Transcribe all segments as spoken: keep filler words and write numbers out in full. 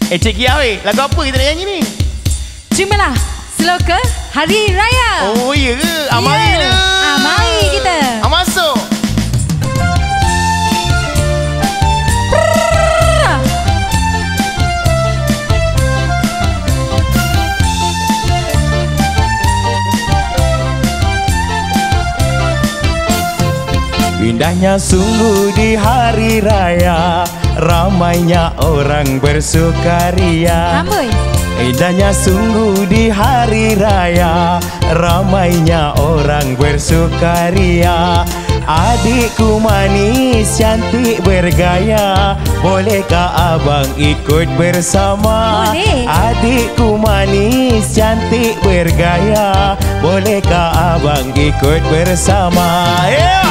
Eh Cik Kia weh, lagu apa kita nak nyanyi ni? Terimalah Sloka Hari Raya. Oh iya ke? Ah, mari Ya. lah. Ah, mari kita. Ah, masuk. Indahnya sungguh di hari raya, ramainya orang bersukaria. Amboi. Indahnya sungguh di hari raya, ramainya orang bersukaria. Adikku manis, cantik bergaya, bolehkah abang ikut bersama? Boleh. Adikku manis, cantik bergaya, bolehkah abang ikut bersama? Yeah!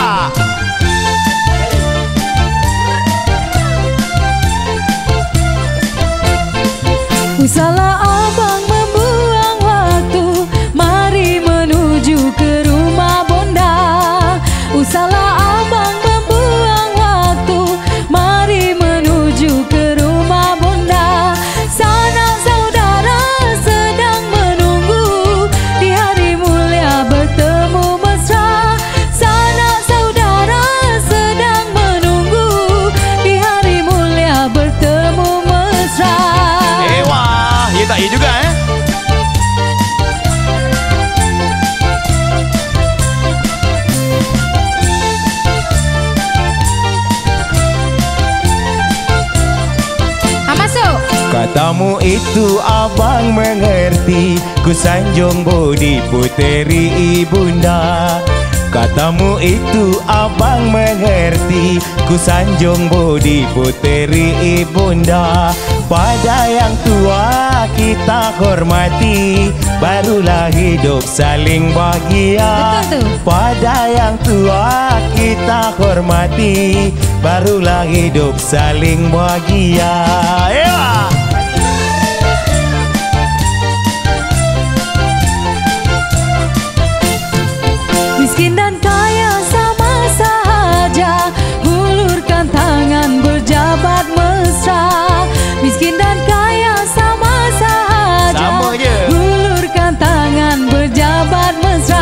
Usahlah abang membuang waktu, mari menuju ke rumah bonda. Usahlah abang membuang waktu, mari menuju ke rumah bonda. Sanak saudara sedang menunggu, di hari mulia bertemu mesra. Sanak saudara sedang menunggu, di hari mulia bertemu mesra. Ya tak ya juga eh. Ha, masuk. Katamu itu abang mengerti, ku sanjung budi puteri ibunda. Katamu itu abang mengerti, ku sanjung budi puteri ibunda. Pada yang tua kita hormati, barulah hidup saling bahagia. Betul tu. Pada yang tua kita hormati, barulah hidup saling bahagia. Ya. Miskin dan kaya sama saja, hulurkan tangan berjabat mesra. Miskin dan kaya sama saja, Sama je. hulurkan tangan berjabat mesra.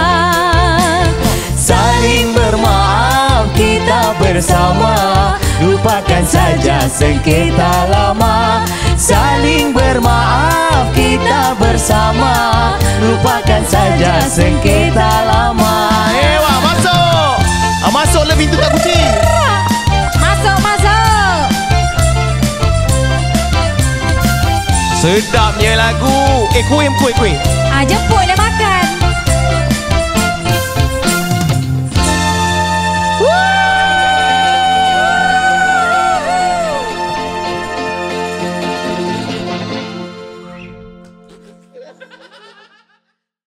Saling bermaaf kita bersama, lupakan saja sengketa lama. Saling bermaaf kita bersama, lupakan saja sengketa lama. Ewa masuk. Ah, masuk le pintu tak kunci. Masuk, masuk. Sedapnya lagu. Eh kuih kuih kuih. Ah, jemput dah makan.